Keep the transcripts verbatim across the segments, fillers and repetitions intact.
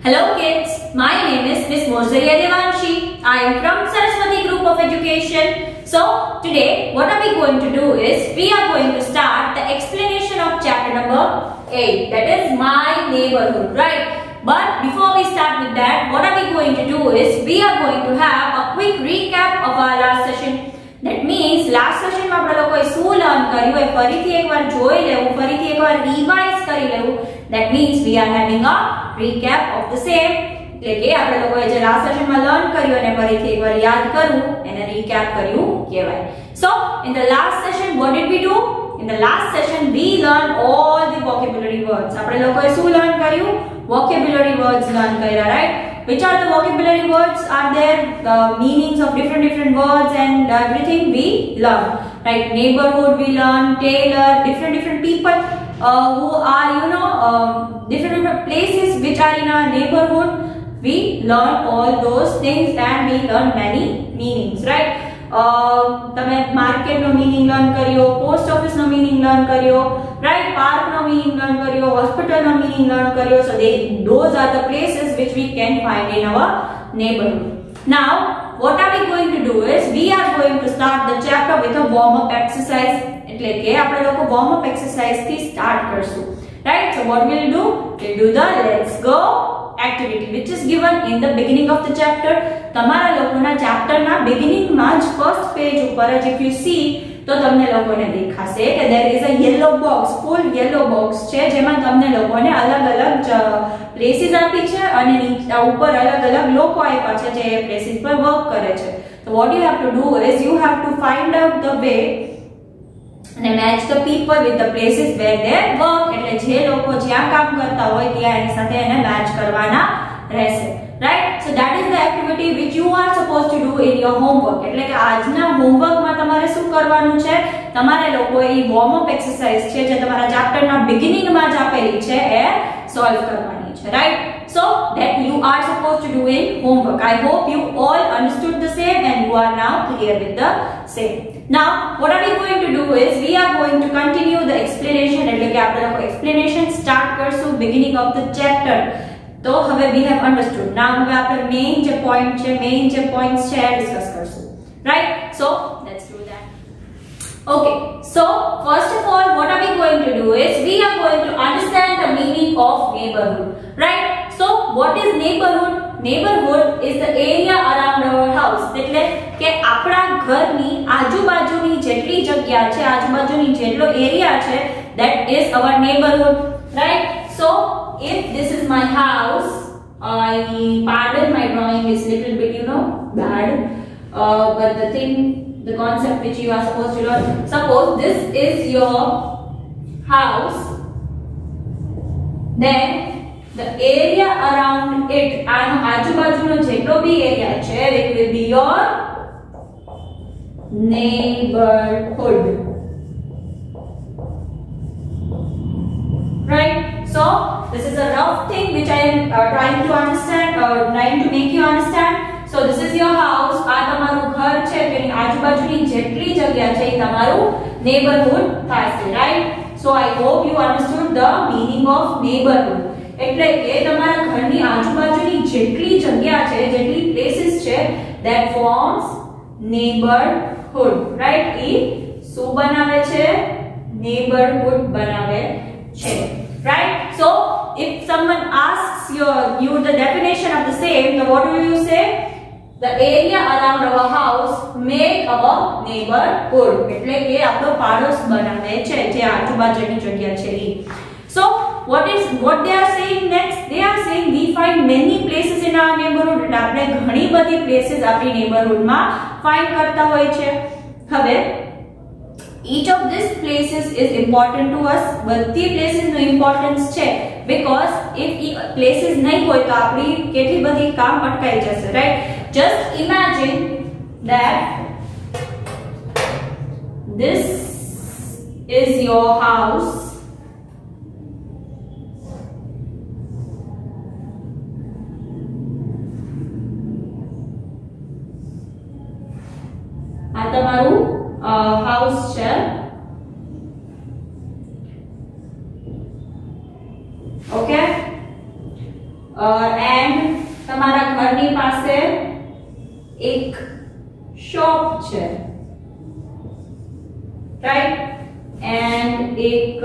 Hello kids, my name is Miss Mozaria Devanshi. I am from Saraswati Group of Education. So today what are we going to do is we are going to start the explanation of chapter number eight, that is my neighborhood, right? But before we start with that, what are we going to do is we are going to have a quick recap of our last session. That means last session માં આપણે લોકોએ શું learn કર્યું એ ફરીથી એકવાર જોઈ લેવું, ફરીથી એકવાર રિવાઇઝ કરી લેવું. That means we are having a recap of the same. એટલે કે આપણે લોકોએ જે લાસ્ટ સેશનમાં લર્ન કર્યું એને ફરીથી એકવાર યાદ કરવું, એને recap કર્યું કહેવાય. So in the last session what did we do? In the last session we learned all the vocabulary words. આપણે લોકોએ શું લર્ન કર્યું? Vocabulary words learn કર્યા, right? Which are the vocabulary words? Are there the meanings of different different words and everything we learn, right? Neighborhood we learn, tailor, different different people uh, who are you know um, different different places which are in our neighborhood. We learn all those things and we learn many meanings, right? તમે market નો meaning learn કર્યો, post office નો meaning learn કર્યો, right? Park નો meaning learn કર્યો, hospital નો meaning learn કર્યો. So they those are the places which we can find in our neighborhood. Now what are we going to do is we are going to start the chapter with a warm up exercise. એટલે કે આપણે લોકો warm up exercise થી start કરશું, right? So what we'll do, we'll do the let's go activity which is given in the beginning of the chapter. તમારા લોકોના chapter ના beginning માં જ first page ઉપર જ if you see તો તમને લોકોને દેખાશે કે there is a yellow box, full yellow box છે જેમાં તમને લોકોને અલગ-અલગ places આપી છે અને ઉપર અલગ-અલગ લોકો આપ્યા છે જે places પર વર્ક કરે છે. So what you have to do is you have to find out the way and match the people with the places where they work. એટલે જે લોકો જ્યાં કામ કરતા હોય ત્યાં એની સાથે એને મેચ કરવાના રહેશે, right? So that is the activity which you are supposed to do in your homework. એટલે કે આજના homework માં તમારે શું કરવાનું છે? તમારે લોકોએ ઈ warm up exercise છે જે તમારા chapter ના beginning માં જ આપેલી છે એ solve કરવાની છે, right? So that you are supposed to do in homework. I hope you all understood the same and you are now clear with the same. Now what are we going to do is we are going to continue the explanation. એટલે કે આપણે લોકો explanation start કરશું beginning of the chapter. તો હવે we have understood. Now હવે આપણે main જે point છે, main જે points છે એ discuss કરશું, right? So let's do that. Okay, so first of all what are we going to do is we are going to understand the meaning of neighborhood, right? So what is neighborhood? Neighborhood is the area around our house. એટલે કે આપણા ઘરની આજુબાજુની જેટલી જગ્યા છે, આજુબાજુની જેટલો એરિયા છે, that is our neighborhood, right? So if this is my house, I pardon my drawing is little bit you know bad, uh, but the thing, the concept which you are supposed to learn, suppose this is your house, then the area around it, આનો આજુબાજુનો જેટલો બી area છે, it will be your neighborhood, right? So this is a rough thing which I am uh, trying to understand or uh, trying to make you understand. So this is your house, આ તમારું ઘર છે, તેની આજુબાજુની જેટલી જગ્યા છે એ તમારું neighborhood થશે, right? So I hope you understood the meaning of neighborhood. એટલે કે તમારા ઘરની આજુબાજુની જેટલી જગ્યા છે, જેટલી places છે, that forms neighborhood, right? એ શું બનાવે છે? neighborhood બનાવે છે, right? So if someone asks you, you the definition of the same, then what do you say? The area around our house make our neighborhood. એટલે કે આપણો પાડોશ બનાવે છે, જે આજુબાજુની જગ્યા છે એ. So what is what they are saying next? They are saying we find many places in our neighborhood. એટલે આપણે ઘણી બધી places આપણી neighborhood માં find કરતા હોય છે. હવે each of these places is important to us. બધી places નો importance છે, because if places નહીં હોય તો આપણી કેટલી બધી કામ અટકાઈ જશે, right? Just imagine that this is your house. આ તમારું હાઉસ છે, ઓકે? એન્ડ તમારા ઘરની પાસે એક શોપ છે, રાઈટ, એન્ડ એક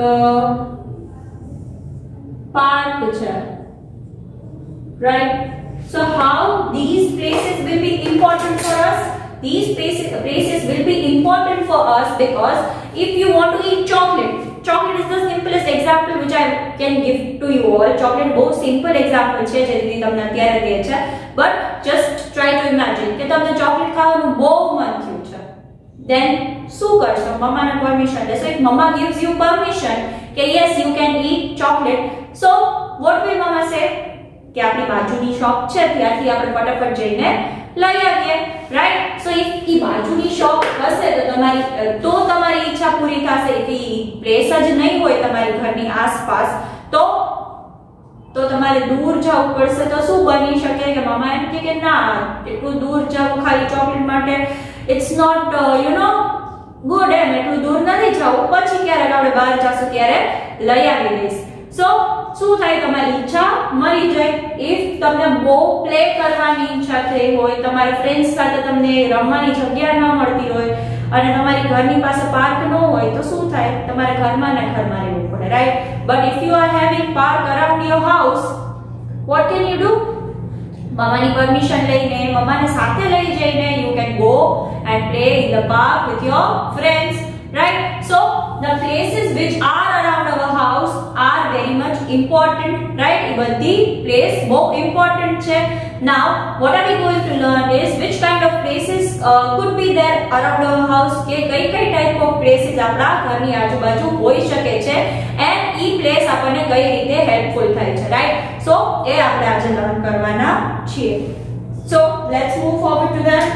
પાર્ક છે, right? So how these places will be important for us? These places places will be important for us because if you want to eat chocolate, chocolate is the simplest example which I can give to you all. Chocolate बहुत simple example છે જે રીતે તમને અત્યારે કહે છે, but just try to imagine કે તમને chocolate ખાવાનું બહુ મન થયું છે, then શું કરશો? મમ્માને પરમિશન લેશો. If mama gives you permission કે yes you can eat chocolate, so what will mama say? કે આપણી બાજુની શોપ છે ત્યાંથી આપણે ફટાફટ જઈને લઈ આવીએ, રાઈટ? સો ઇફ ઈ બાજુની શોપ હશે તો તમારી તો તમારી ઈચ્છા પૂરી થશે. ઇફ ઈ પ્લેસ જ નહીં હોય તમારી ઘરની આસપાસ તો તો તમારે દૂર જવું પડશે. તો શું બની શકે કે મમ્મા એમ કહે કે ના એટલું દૂર જવું ખાલી ચોકલેટ માટે it's not you know good, એમ એટલું દૂર નથી જવું, પછી ક્યારેક આપણે બહાર જશું ત્યારે લઈ આવી દઈશ. સો શું થાય? તમારી ઈચ્છા મરી જાય. ઇફ તમને બહુ પ્લે કરવાની ઈચ્છા થઈ હોય, તમારા ફ્રેન્ડ્સ સાથે તમને રમવાની જગ્યા ન મળતી હોય અને તમારી ઘરની પાસે પાર્ક ન હોય તો શું થાય? તમારે ઘરમાં ને ઘરમાં રહેવું પડે, right? But if you are having park around your house, what can you do? મમ્માની પરમિશન લઈને, મમ્માને સાથે લઈ જઈને you can go and play in the park with your friends, right? So the places which are around our house are very much important, right? એ બધી place બહુ important છે. Now what are we going to learn is which kind of places uh, could be there around our house, કે કઈ કઈ type of places આપણા ઘરની આજુબાજુ હોઈ શકે છે and ઈ place આપણને કઈ રીતે helpful થાય છે, right? So એ આપણે આજે learn કરવાના છીએ. So let's move forward to that.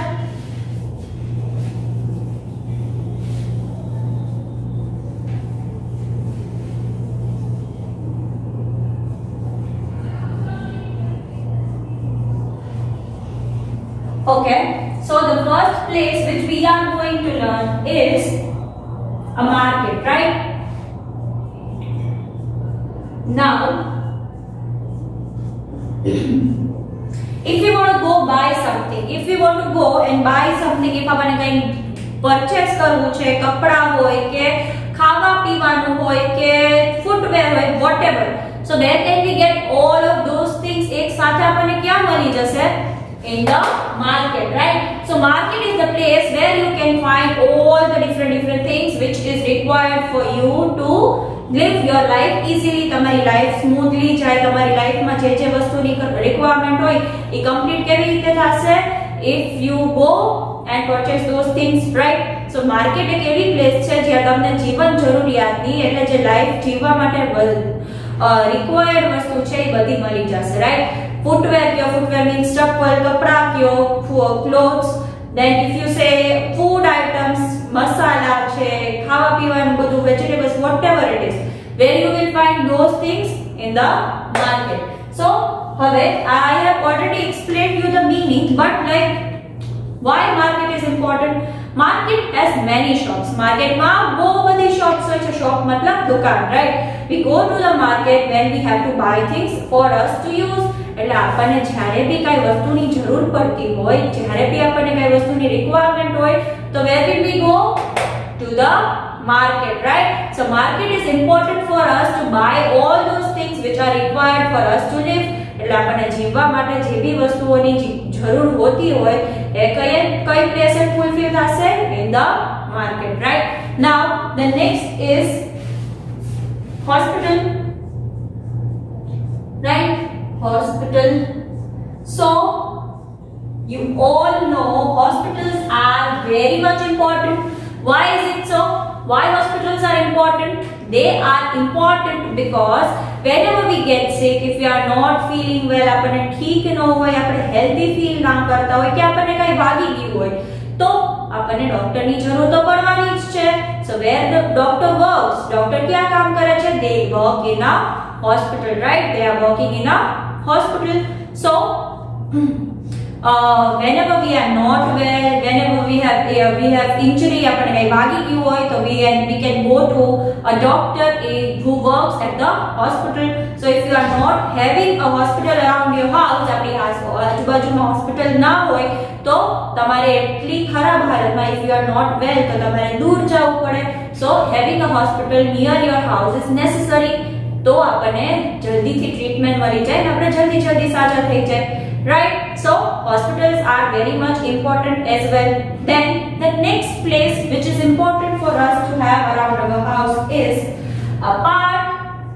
Okay, so the first place which we are going to learn is a market, right? Now, if we want to go buy something, if we want to go and buy something, if આપણે કંઈ purchase કરવું છે, કપડા હોય કે ખાવા પીવાનું હોય કે ફૂટવેર હોય, whatever, so where can we get all of those things? એક સાથે આપણને ક્યાં મળી જશે? In the market, right? So market is the place where you can find all the different different things which is required for you to live your life easily. તમારી life smoothly જાય, તમારી life માં જે જે વસ્તુની requirement હોય એ complete કેવી રીતે થશે? If you go and purchase those things, right? So market એક એવી place છે જ્યાં તમને જીવન જરૂરિયાતની એટલે જે life જીવવા માટે required વસ્તુ છે એ બધી મળી જશે, right? Footwear, your footwear means chappal, kapra, your clothes. Then if you say food items, masala, che, khawa piwan, badu, vegetables, whatever it is, where you will find those things in the market. So, have I have already explained you the meaning, but like why market is important? Market has many shops. Market ma bahut badi shops hoy che. Shop matlab dukan, right? We go to the market when we have to buy things for us to use. એટલે આપણને જ્યારે બી કઈ વસ્તુની જરૂર પડતી હોય, જ્યારે બી આપણને કઈ વસ્તુની રિક્વાયરમેન્ટ હોય તો where will we go? To the market, right? So market is important for us to buy all those things which are required for us to live. એટલે આપણને જીવવા માટે જે બી વસ્તુઓની જરૂર હોતી હોય એ કઈ કઈ પ્લેસે ફૂલફિલ થશે? In the market, right? Now the next is hospital, right? Hospital. So you all know hospitals are very much important. Why is it so? Why hospitals are important? They are important because whenever we get sick, if we are not feeling well, આપણને ઠીક ન હોય, આપણે healthy feel ના કરતા હોય કે આપણને કઈ વાગી ગયું હોય તો આપણને ડોક્ટરની જરૂર તો પડવાની જ છે. So where the doctor works, doctor ક્યાં કામ કરે છે? They work in a hospital, right? They are working in a hospital. So uh, whenever we are not well, whenever we have uh, we have injury, આપણે કઈ વાગી ગયું હોય તો we can we can go to a doctor who works at the hospital. So if you are not having a hospital around your house, આપણી આજુબાજુમાં hospital ના હોય તો તમારે એટલી ખરાબ હાલતમાં, if you are not well, તો તમારે દૂર જવું પડે. So having a hospital near your house is necessary. તો આપણને જલ્દીથી ટ્રીટમેન્ટ મળી જાય અને આપણે જલ્દી જલ્દી સાજા થઈ જાય. Right? So hospitals are very much important as well. Then the next place which is important for us to have around our house is a park.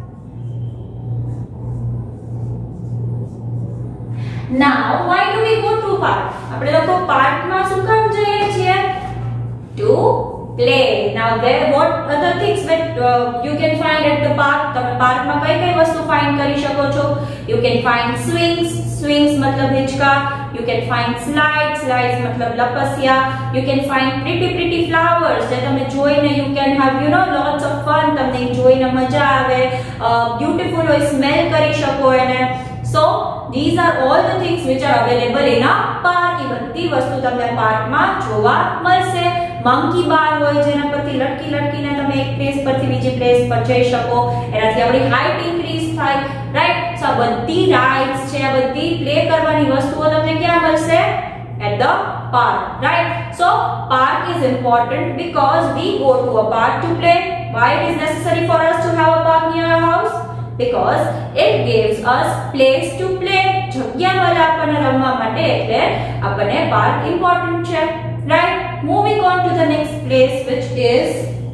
Now, why do we go to park? આપણે લોકો પાર્કમાં શું કામ જઈએ છીએ? To play. Now, there what other things that uh, you can find at the park? તમે પાર્કમાં કઈ કઈ વસ્તુ ફાઇન્ડ કરી શકો છો? You can find swings. Swings मतलब हिचका. You can find slides. Slides मतलब लपसिया. You can find pretty pretty flowers. જે તમે જોઈને you can have you know lots of fun. તમને જોઈને મજા આવે. Beautiful હોય, smell કરી શકો એને. So these are all the things which are available in a park. એ બધી વસ્તુ તમને પાર્કમાં જોવા મળશે. મંકી બાર હોય જેના પરથી લટકી લટકીને તમે એક પ્લેસ પરથી બીજી પ્લેસ પર જઈ શકો. એનાથી આપણી હાઈટ ઇન્ક્રીઝ થાય. રાઈટ? સો આ બધી રાઇડ્સ છે, આ બધી પ્લે કરવાની વસ્તુઓ તમને ક્યાં મળશે? At the park. Right? So park is important because we go to a park to play. Why it is necessary for us to have a park near our house? Because it gives us place to play. જગ્યા મળે આપણને રમવા માટે, એટલે આપણને park important છે. Right? Moving on to the next place, which is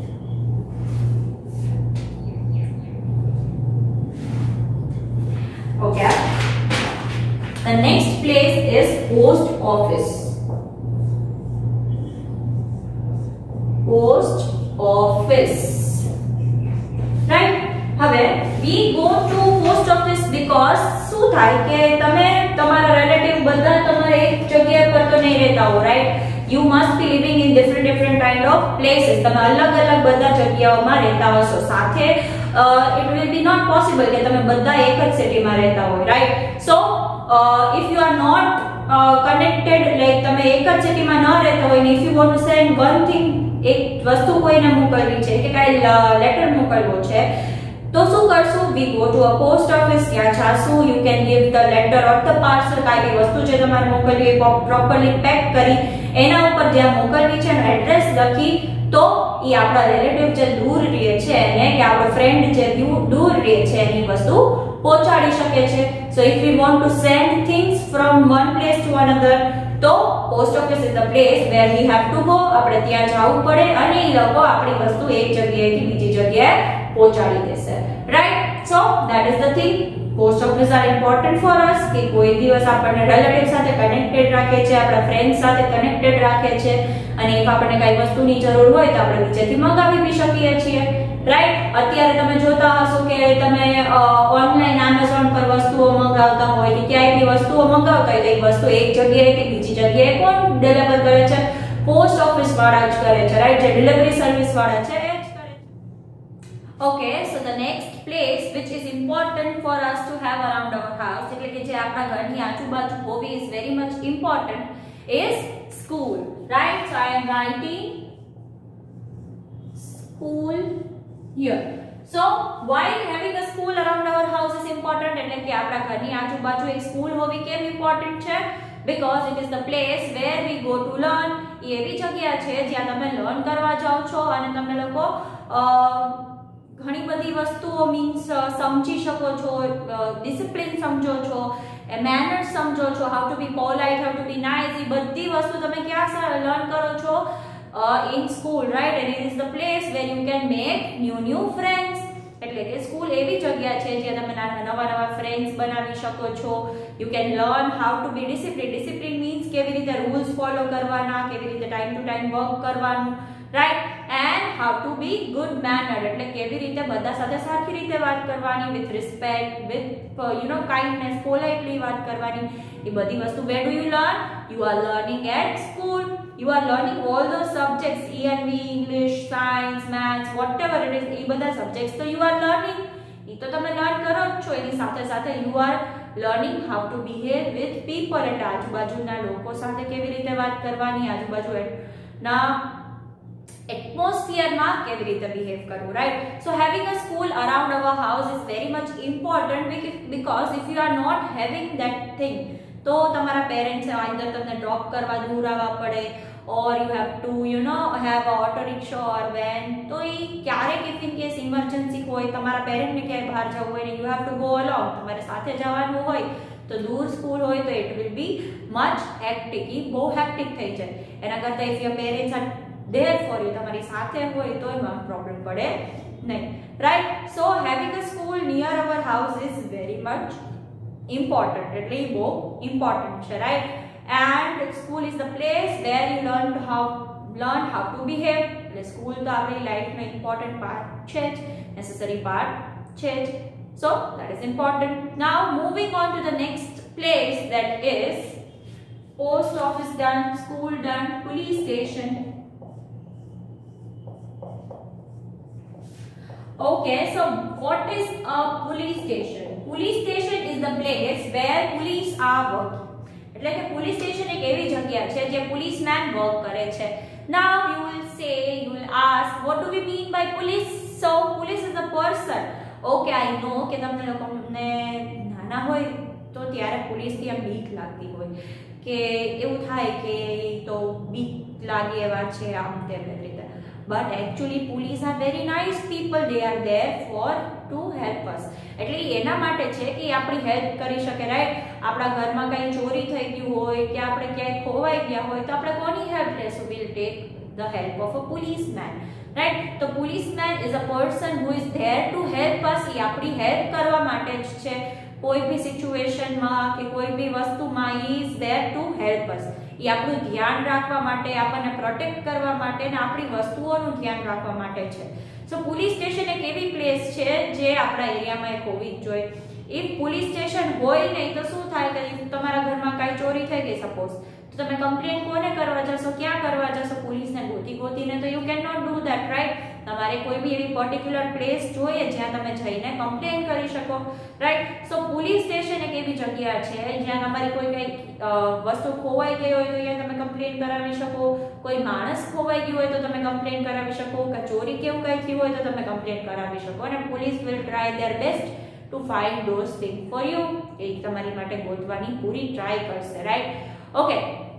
okay. The next place is post office. Post office. Right? હવે we go to post office because શું થાય કે તમે તમારા રિલેટિવ બધા તમારે એક જગ્યા પર તો નહીં રહેતા હો. Right? You must be living in different different kind of places. તમે અલગ અલગ બધા જગ્યાઓમાં રહેતા હશો. સાથે it will be not possible કે તમે બધા એક જ સિટીમાં રહેતા હોય. Right? So uh, if you are not uh, connected, like તમે એક જ સિટીમાં ન રહેતા હોય, if you want to send one thing, એક વસ્તુ કોઈને મોકલવી છે કે કાઈ લેટર મોકલવો છે, તો શું કરશું? We go to a post office. ત્યાં જાશું. You can give the letter or the parcel. કાઈ બી વસ્તુ છે તમારે મોકલવી હોય પ્રોપરલી પેક કરી એના ઉપર જ્યાં મોકલવી છે એનો એડ્રેસ લખી, તો એ આપણા રિલેટિવ જે દૂર રહે છે એને કે આપણો ફ્રેન્ડ જે દૂર રહે છે એની વસ્તુ પહોંચાડી શકે છે. So if we want to send things from one place to another, તો post office is the place where we have to go. આપણે ત્યાં જવું પડે અને એ લોકો આપણી વસ્તુ એક જગ્યાએથી બીજી જગ્યાએ પહોંચાડી દેશે. Right? So that is the thing. Post office are important for us કે કોઈ દિવસ આપણને રિલેટિવ સાથે કનેક્ટેડ રાખે છે, આપણા ફ્રેન્ડ સાથે કનેક્ટેડ રાખે છે, અને if આપણને કઈ વસ્તુની જરૂર હોય તો આપણે નીચેથી મંગાવી બી શકીએ છીએ. રાઈટ? અત્યારે તમે જોતા હશો કે તમે ઓનલાઈન Amazon પર વસ્તુઓ મંગાવતા હોય કે ક્યાંય બી વસ્તુઓ મંગાવતા હોય તો એ વસ્તુ એક જગ્યાએથી બીજી જગ્યાએ કોણ ડિલિવર કરે છે? પોસ્ટ ઓફિસ વાળા જ કરે છે. રાઈટ? જે ડિલિવરી સર્વિસ વાળા છે એ જ કરે છે. Okay, so the next place which is important for us to have around our house, એટલે કે જે આપણા ઘરની આજુબાજુ હોવી is very much important, is school. Right? So I am writing school here. So while having a school around our house is important, એટલે કે આપણા ઘરની આજુબાજુ એક સ્કૂલ હોવી કેમ ઇમ્પોર્ટન્ટ છે? Because it is the place where we go to learn. એ એવી જગ્યા છે જ્યાં તમે લર્ન કરવા જાઓ છો અને તમે લોકો ઘણી બધી વસ્તુઓ મીન્સ સમજી શકો છો, ડિસિપ્લિન સમજો છો, મેનર્સ સમજો છો, how to be polite, how to be nice. એ બધી વસ્તુ તમે ક્યાં લર્ન કરો છો? In school. Right? And it is the place where you can make new new friends. એટલે કે સ્કૂલ એવી જગ્યા છે જ્યાં તમે નવા નવા ફ્રેન્ડ્સ બનાવી શકો છો. You can learn how to be discipline. Discipline means કેવી રીતે રૂલ્સ ફોલો કરવાના, કેવી રીતે ટાઈમ ટુ ટાઈમ વર્ક કરવાનું. Right? And how to be good manner, એટલે કેવી રીતે બધા સાથે સારી રીતે વાત કરવાની, with respect, with you know kindness, politely વાત કરવાની. એ બધી વસ્તુ where do you learn? You are learning at school. You are learning all those subjects, E N V, English, Science, Maths, whatever it is. એ બધા subjects તો you are learning. એ તો તમે લર્ન કરો જ છો. એની સાથે સાથે you are learning how to behave with people, એટલે આજુબાજુના લોકો સાથે કેવી રીતે વાત કરવાની, આજુબાજુના એટમોસ્ફિયરમાં કેવી રીતે બિહેવ કરવું, right. So having a school around our house is very much important because if you are not having that thing, તો તમારા પેરેન્ટ્સ આઈધર તમને ડ્રોપ કરવા દૂર આવવા પડે, or you have to you know have a auto rickshaw or van, તો એ ક્યારેક if in case emergency હોય, તમારા પેરેન્ટને ક્યાંય બહાર જવું હોય ને you have to go along, તમારે સાથે જવાનું હોય, તો દૂર સ્કૂલ હોય તો it will be much hectic, એ બહુ હેક્ટિક થઈ જાય. એના કરતાં if your parents are there for you, તમારી સાથે હોય તો એમાં પ્રોબ્લેમ પડે નહીં, right. So having a school near our house is very much important, એટલે એ બહુ ઇમ્પોર્ટન્ટ છે, right. And school is the place where you learn how learn how to behave. એટલે સ્કૂલ તો આપણી લાઈફનો ઇમ્પોર્ટન્ટ પાર્ટ છે જ, નેસેસરી પાર્ટ છે જ. So that is important. Now moving on to the next place, that is post office done, school done, police station. Okay, so what is a police station? Police station is the place where police are working. એટલે કે police station એક એવી જગ્યા છે જે policeman work કરે છે. Now you will say, you will ask, what do we mean by police? So police is a person. Okay, I know કે તમને લોકોને નાના હોય તો ત્યારે પોલીસથી આમ બીક લાગતી હોય, કે એવું થાય કે તો બીક લાગે એવા છે આમ તેમ રીતે. But actually police are very nice people. They are there for to help us. એટલે એના માટે છે કે આપણી હેલ્પ કરી શકે, રાઈટ. આપણા ઘરમાં કંઈ ચોરી થઈ ગયું હોય કે આપણે ક્યાંય ખોવાઈ ગયા હોય તો આપણે કોની હેલ્પ લેશું? Will take the help of a policeman, right. તો policeman is a person who is there to help us. એ આપણી હેલ્પ કરવા માટે જ છે, કોઈ બી સિચ્યુએશનમાં કે કોઈ બી વસ્તુમાં he is there to help us. એ આપણું ધ્યાન રાખવા માટે, આપણને પ્રોટેક્ટ કરવા માટે ને આપણી વસ્તુઓનું ધ્યાન રાખવા માટે છે. સો પોલીસ સ્ટેશન એક એવી પ્લેસ છે જે આપણા એરિયામાં એક હોવી જ જોઈએ. ઇફ પોલીસ સ્ટેશન હોય નહીં તો શું થાય કે તમારા ઘરમાં કાંઈ ચોરી થઈ ગઈ સપોઝ, તો તમે કમ્પ્લેન કોને કરવા જશો, ક્યાં કરવા જશો? પોલીસને ગોતી ગોતીને તો you can not do that, right. તમારે કોઈ બી એવી પર્ટિક્યુલર પ્લેસ જોઈએ જ્યાં તમે જઈને કમ્પ્લેન કરી શકો, રાઈટ. સો પોલીસ સ્ટેશન એક એવી જગ્યા છે જ્યાં તમારી કોઈ કંઈ વસ્તુ ખોવાઈ ગઈ હોય તો અહીંયા તમે કમ્પ્લેન કરાવી શકો, કોઈ માણસ ખોવાઈ ગયું હોય તો તમે કમ્પ્લેન કરાવી શકો, કે ચોરી કેવું કંઈ થયું હોય તો તમે કમ્પ્લેન કરાવી શકો, અને police will try their best to find those thing for you. એ તમારી માટે ગોતવાની પૂરી ટ્રાય કરશે, right. Okay,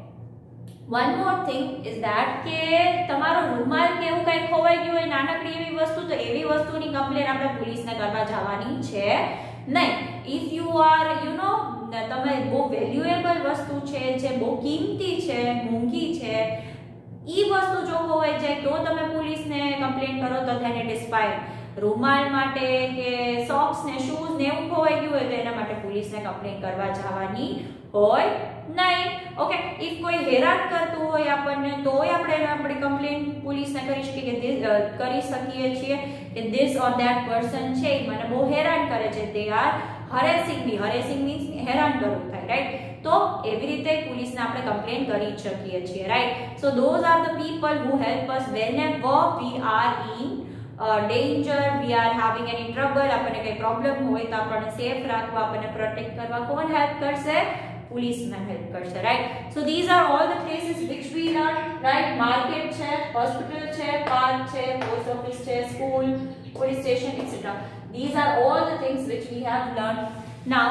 one more thing is that કે તમારો રૂમાલ કે એવું કંઈ ખોવાઈ ગયું હોય, નાનકડી એવી વસ્તુ, તો એવી વસ્તુની કમ્પ્લેન આપણે પોલીસને કરવા જવાની છે નહીં. If you are you know તમે બહુ વેલ્યુએબલ વસ્તુ છે, જે બહુ કિંમતી છે, મોંઘી છે, એ વસ્તુ જો ખોવાઈ જાય તો તમે પોલીસને કમ્પ્લેન કરો તો ધેન ઇટ ઇઝ ફાઇન. રૂમાલ માટે કે સોક્સ ને શૂઝ ને એવું ખોવાઈ ગયું હોય તો એના માટે પોલીસને કમ્પ્લેન કરવા જવાની હોય નહીં. ઓકે, ઇફ કોઈ હેરાન કરતું હોય આપણને તોય આપણે આપણી કમ્પ્લેન પોલીસને કરી શકીએ કે કરી શકીએ છીએ કે ધીસ ઓર ધેટ પર્સન છે મને બહુ હેરાન કરે છે, દે આર હરેસિંગ મી. હરેસિંગ મીન્સ હેરાન કરવું થાય, રાઈટ. તો એવી રીતે પોલીસને આપણે કમ્પ્લેન કરી શકીએ છીએ, right. So those are the people who help us whenever we are in danger, we are having any trouble, આપણને કંઈ પ્રોબ્લેમ હોય તો આપણને સેફ રાખવા, આપણને પ્રોટેક્ટ કરવા કોણ હેલ્પ કરશે? પોલીસમેન હેલ્પ કરશે, right. So these are all the places which we learn, right. Market છે, હોસ્પિટલ છે, પાર્ક છે, પોસ્ટ ઓફિસ છે, school, police station etcetera. These are all the things which we have learned. Now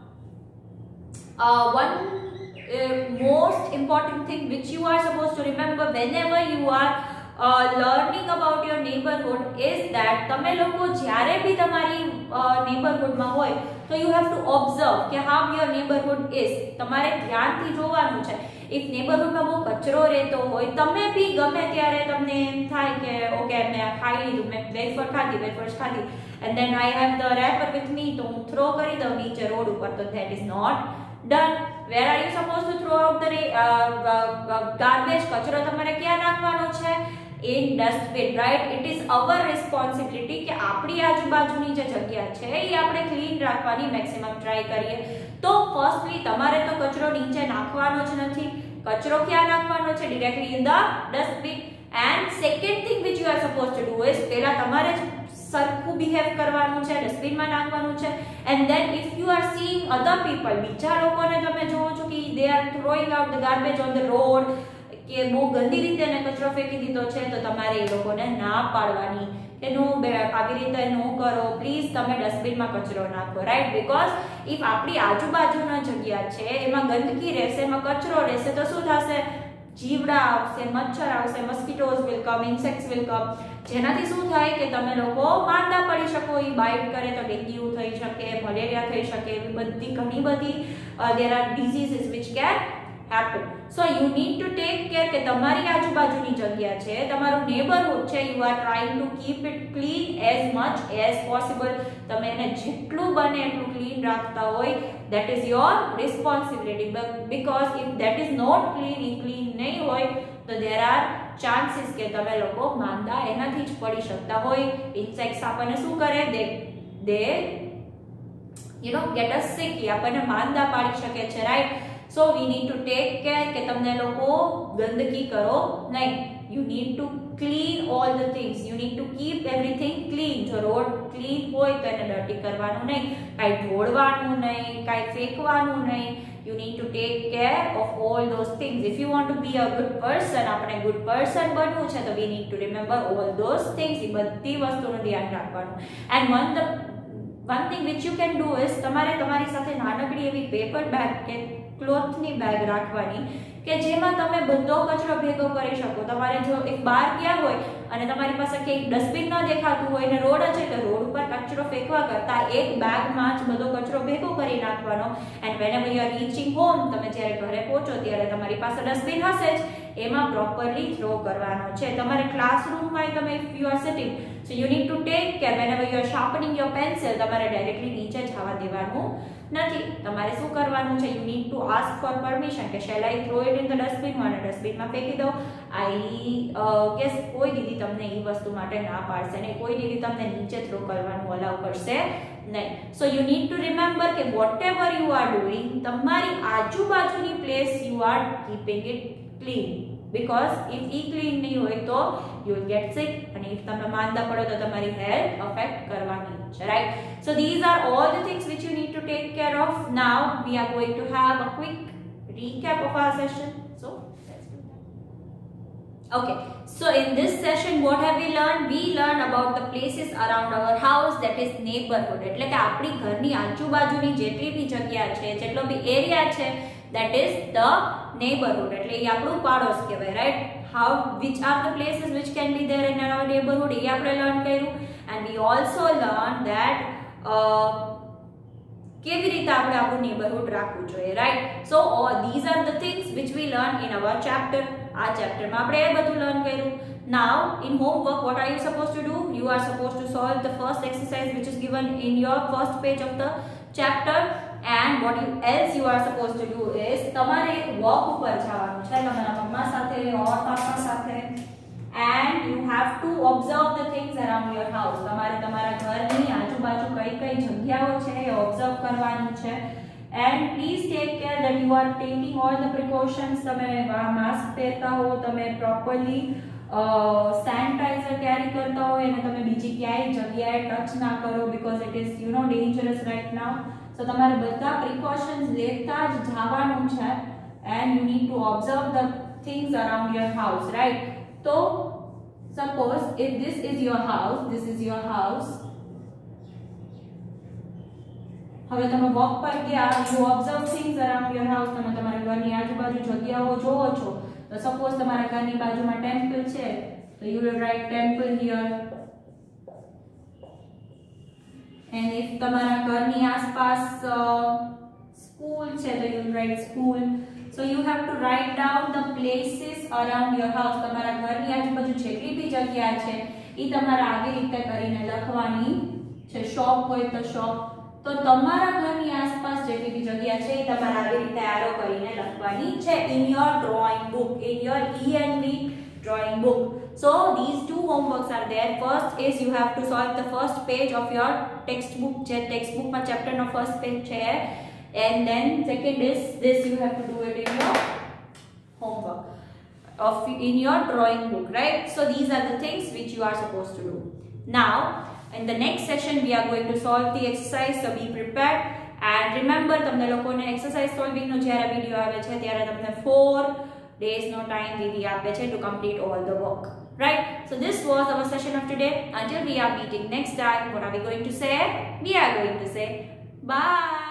uh, one uh, most important thing which you are supposed to remember whenever you are Uh, learning about your neighborhood is that તમે લોકો જ્યારે બી તમારી નેબરહુડમાં હોય તો you have to observe કે how your neighborhood is. તમારે ધ્યાનથી જોવાનું છે. ઇફ નેબરહુડમાં બહુ કચરો રહેતો હોય, તમે બી ગમે ત્યારે તમને એમ થાય કે ઓકે મેં આ ખાઈ લીધું, મેં વેફર ખાધી વેફર્સ ખાધી and then I have the wrapper with me, તો હું થ્રો કરી દઉં નીચે રોડ ઉપર, તો that is not done. Where are you supposed to throw out the uh, uh, garbage? કચરો તમારે ક્યાં નાખવાનો છે? in dustbin, right. It is our responsibility કે આપણી આજુબાજુની જે જગ્યા છે એ આપણે ક્લીન રાખવાની મેક્સિમમ ટ્રાય કરીએ. તો ફર્સ્ટલી તમારે તો કચરો નીચે નાખવાનો જ નથી. કચરો ક્યાં નાખવાનો છે? Directly in the dustbin. And second thing which you are suppose to do is, પહેલા તમારે સરખું બિહેવ કરવાનું છે, ડસ્ટબિનમાં નાખવાનું છે. And then if you are seeing other people, બીજા લોકોને તમે જોવો છો કે they are throwing out the garbage on the road, કે બહુ ગંદી રીતે એને કચરો ફેંકી દીધો છે, તો તમારે એ લોકોને ના પાડવાની કે નો આવી રીતે નો કરો, પ્લીઝ તમે ડસ્ટબિનમાં કચરો નાખો, રાઈટ? બીકોઝ ઇફ આપણી આજુબાજુના જગ્યા છે એમાં ગંદકી રહેશે, એમાં કચરો રહેશે, તો શું થશે? જીવડા આવશે, મચ્છર આવશે, mosquitoes will come, insects will come, જેનાથી શું થાય કે તમે લોકો માંદા પડી શકો. એ બાઇટ કરે તો ડેન્ગ્યુ થઈ શકે, મલેરિયા થઈ શકે, એવી બધી ઘણી બધી there are diseases which can happen. So you need to take care કે તમારી આજુબાજુની જગ્યા છે, તમારું નેબરહુડ છે, you are trying to keep it clean as much as possible. તમે એને જેટલું બને એટલું ક્લીન રાખતા હોય, that is your responsibility. But because if that is not clean, એ ક્લીન નહીં હોય, તો there are chances કે તમે લોકો માંદા એનાથી જ પડી શકતા હોય. ઇન્સેક્ટ્સ આપણને શું કરે? they they you know get us sick, આપણને માંદા પાડી શકે છે, right? So we need to take care કે તમને લોકો ગંદકી કરો નહીં. You need to clean all the things. You need to keep everything clean. જો રોડ ક્લીન હોય તો એને ડર્ટી કરવાનું નહીં, કાંઈ ઢોળવાનું નહીં, કાંઈ ફેંકવાનું નહીં. You need to take care of all those things. If you want to be a good person, આપણે good person બનવું છે, તો we need to remember all those things. એ બધી વસ્તુનું ધ્યાન રાખવાનું. And one the one thing which you can do is તમારે તમારી સાથે નાનકડી એવી પેપર બેગ કે ક્લોથની બેગ રાખવાની કે જેમાં તમે બધો કચરો ભેગો કરી શકો. તમારે જો એક બહાર ગયા હોય અને તમારી પાસે કંઈક ડસ્ટબિન ન દેખાતું હોય ને રોડ છે, તો રોડ ઉપર કચરો ફેંકવા કરતા એક બેગમાં જ બધો કચરો ભેગો કરી નાખવાનો. And whenever you are reaching home, તમે જ્યારે ઘરે પહોંચો ત્યારે તમારી પાસે ડસ્ટબિન હશે જ, એમાં પ્રોપરલી થ્રો કરવાનો છે. તમારે ક્લાસરૂમમાં તમે if you are sitting, so you need to take care whenever you are sharpening your pencil, તમારે ડાયરેક્ટલી નીચે જવા દેવાનું નથી. તમારે શું કરવાનું છે? you need to ask for permission કે shall I throw it in the dustbin? મને ડસ્ટબિનમાં ફેંકી દો. આઈ ગેસ કોઈ દીદી તમને એ વસ્તુ માટે ના પાડશે નહીં, કોઈ દીદી તમને નીચે થ્રો કરવાનું અલાઉ કરશે નહીં. So you need to remember કે whatever you are doing, તમારી આજુબાજુની place you are keeping it clean. because if e clean નહીં હોય તો you will get sick, and if તમે માંદા પડો તો તમારી health affect કરવાની છે, right? So these are all the things which you need to take care of. Now we are going to have a quick recap of our session. So let's do that. Okay, so in this session what have we learned? We learned about the places around our house, that is neighborhood. એટલે કે આપણી ઘરની આજુબાજુની જેટલી બી જગ્યા છે, જેટલો બી એરિયા છે, that is the neighborhood. એટલે એ આપણું પાડોશ કહેવાય, right? How, which are the places which can be there in our neighborhood, એ આપણે લર્ન કર્યું. And we also learned that uh, કેવી રીતે આપણે આપણું neighborhood રાખવું જોઈએ, right? So all these are the things which we learned in our chapter. આ ચેપ્ટરમાં આપણે એ બધું લર્ન કર્યું. Now in homework what are you supposed to do? You are supposed to solve the first exercise which is given in your first page of the chapter. And what you else you are supposed to do is તમારે એક walk ઉપર જવાનું છે તમારા મમ્મા સાથે ઓર પાપા સાથે, and you have to observe the things around your house. તમારે તમારા ઘરની આજુબાજુ કઈ કઈ જગ્યાઓ છે એ ઓબ્ઝર્વ કરવાની છે. And please take care that you are taking all the precautions. તમે માસ્ક પહેરતા હો, તમે પ્રોપરલી સેનિટાઇઝર કેરી કરતા હો, અને તમે બીજી ક્યાંય જગ્યાએ ટચ ના કરો, because it is you know dangerous right now. So તમારે બધા precautions લેતા જ જવાનું છે, and you need to observe the things around your house, right? So suppose if this is your house, this is your house. હવે તમે walk પર ગયા, you observe things around your house. તમે તમારા ઘરની આજુબાજુ જગ્યાઓ જોવો છો. તો સપોઝ તમારા ઘરની બાજુમાં ટેમ્પલ છે, તો you will write temple here. And if તમારા ઘરની આસપાસ સ્કૂલ છે, તો you will write school. So you have to write down the places around your house. તમારા ઘરની આજુબાજુ જેટલી બી જગ્યા છે એ તમારે આવી રીતે કરીને લખવાની છે. શોપ હોય તો શોપ, તો તમારા ઘરની આસપાસ જેટલી બી જગ્યા છે એ તમારે આવી રીતે એરો કરીને લખવાની છે in your drawing book, in your E N V drawing book. So these two homeworks are there. First is you have to solve the first page of your textbook. Textbook ma chapter no first page છે, and then second is this, you have to do it in your homework of in your drawing book, right? So these are the things which you are supposed to do. Now In the next session, we are going to solve the exercise, so be prepared. And remember, તમને લોકોને exercise solving નો જ્યારે video આવે છે ત્યારે તમને four days નો time દીદી આપે છે to complete all the work. Right? So this was our session of today. Until we are meeting next time, what are we going to say? We are going to say bye.